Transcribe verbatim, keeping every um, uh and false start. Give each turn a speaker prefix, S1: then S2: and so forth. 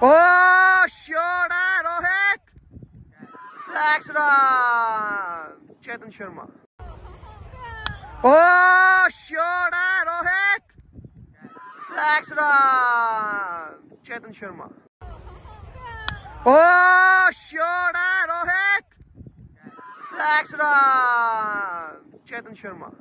S1: Oh, shot है Rohit, six run Chetan Sharma. Oh, shot है Rohit, six run Chetan Sharma. Oh, shot है Rohit, six run Chetan Sharma.